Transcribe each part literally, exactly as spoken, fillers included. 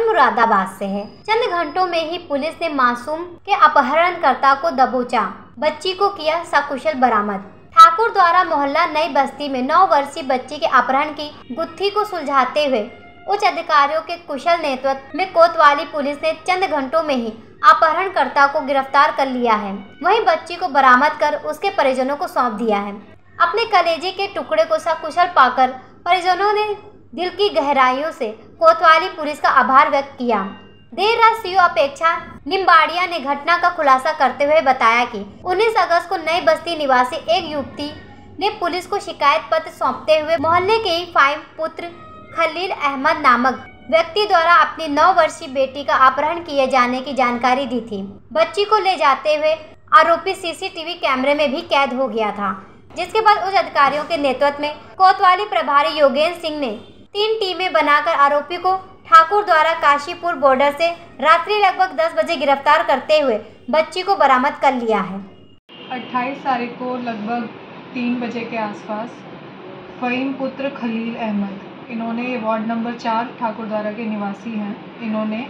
खबर मुरादाबाद से है। चंद घंटों में ही पुलिस ने मासूम के अपहरणकर्ता को दबोचा, बच्ची को किया सकुशल बरामद। ठाकुर द्वारा मोहल्ला नई बस्ती में नौ वर्षीय बच्ची के अपहरण की गुत्थी को सुलझाते हुए उच्च अधिकारियों के कुशल नेतृत्व में कोतवाली पुलिस ने चंद घंटों में ही अपहरणकर्ता को गिरफ्तार कर लिया है। वहीं बच्ची को बरामद कर उसके परिजनों को सौंप दिया है। अपने कलेजे के टुकड़े को सकुशल पाकर परिजनों ने दिल की गहराइयों से कोतवाली पुलिस का आभार व्यक्त किया। देर रात सीओ अपेक्षा निम्बाड़िया ने घटना का खुलासा करते हुए बताया कि उन्नीस अगस्त को नई बस्ती निवासी एक युवती ने पुलिस को शिकायत पत्र सौंपते हुए मोहल्ले के ही फाइव पुत्र खलील अहमद नामक व्यक्ति द्वारा अपनी नौ वर्षीय बेटी का अपहरण किए जाने की जानकारी दी थी। बच्ची को ले जाते हुए आरोपी सीसीटीवी कैमरे में भी कैद हो गया था, जिसके बाद उच्च अधिकारियों के नेतृत्व में कोतवाली प्रभारी योगेंद्र सिंह ने तीन टीमें बनाकर आरोपी को ठाकुर द्वारा काशीपुर बॉर्डर से रात्रि लगभग दस बजे गिरफ्तार करते हुए बच्ची को बरामद कर लिया है। अट्ठाईस तारीख को लगभग तीन बजे के आसपास फ़हीम पुत्र खलील अहमद, इन्होंने वार्ड नंबर चार ठाकुर द्वारा के निवासी हैं। इन्होंने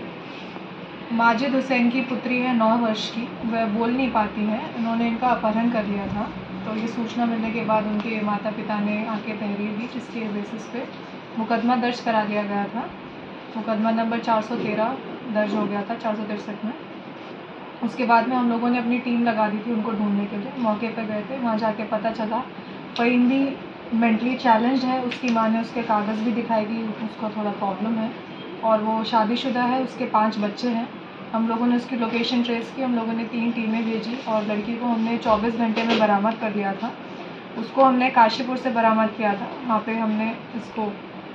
माजिद हुसैन की पुत्री है नौ वर्ष की, वह बोल नहीं पाती है, इन्होंने इनका अपहरण कर लिया था। तो ये सूचना मिलने के बाद उनके माता पिता ने आके तहरीर दी, जिसके बेसिस पे मुकदमा दर्ज करा दिया गया था। मुकदमा नंबर चार सौ तेरह दर्ज हो गया था चार सौ तिरसठ में। उसके बाद में हम लोगों ने अपनी टीम लगा दी थी उनको ढूंढने के लिए। मौके पर गए थे, वहाँ जाके पता चला फ़हीम भी मेंटली चैलेंज्ड है। उसकी माँ ने उसके कागज़ भी दिखाई कि उसको थोड़ा प्रॉब्लम है और वो शादीशुदा है, उसके पाँच बच्चे हैं। हम लोगों ने उसकी लोकेशन ट्रेस की, हम लोगों ने तीन टीमें भेजी और लड़की को हमने चौबीस घंटे में बरामद कर लिया था। उसको हमने काशीपुर से बरामद किया था। वहाँ पे हमने इसको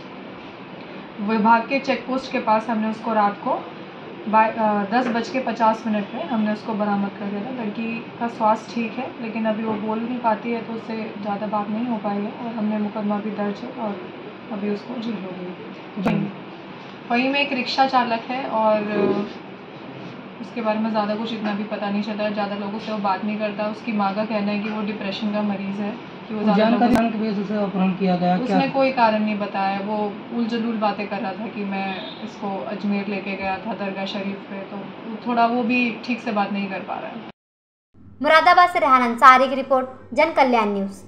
विभाग के चेक पोस्ट के पास हमने उसको रात को बाय दस बज के पचास मिनट में हमने उसको बरामद कर दिया था। लड़की का स्वास्थ्य ठीक है, लेकिन अभी वो बोल नहीं पाती है, तो उससे ज़्यादा बात नहीं हो पाई है और हमने मुकदमा भी दर्ज है और अभी उसको जेल हो गई। वहीं में एक रिक्शा चालक है और उसके बारे में ज़्यादा कुछ इतना भी पता नहीं चला, ज़्यादा लोगों से वो बात नहीं करता। उसकी माँ का कहना है कि वो डिप्रेशन का मरीज़ है, कि वो जानकारी के बेस से अपहरण किया गया। उसने क्या? कोई कारण नहीं बताया। वो उलझुल बातें कर रहा था कि मैं इसको अजमेर लेके गया था दरगाह शरीफ पे, तो थोड़ा वो भी ठीक से बात नहीं कर पा रहा है। मुरादाबाद से रेहान अंसारी की रिपोर्ट, जन कल्याण न्यूज़।